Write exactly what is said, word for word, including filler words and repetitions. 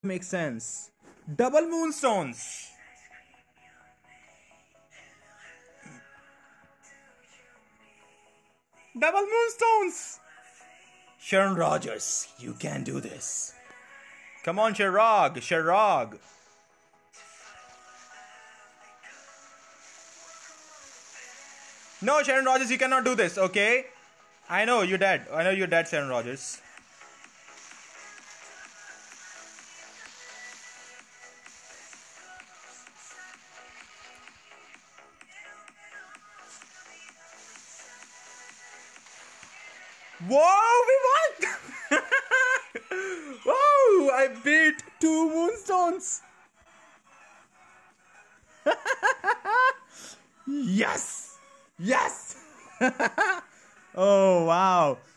Makes sense. Double moonstones. Double moonstones. Sharon Rogers, you can do this. Come on, Sherrog, Sherrog. No, Sharon Rogers, you cannot do this, okay? I know you're dead. I know you're dead, Sharon Rogers. Whoa, we won! Whoa, I beat two moonstones. Yes! Yes! Oh, wow.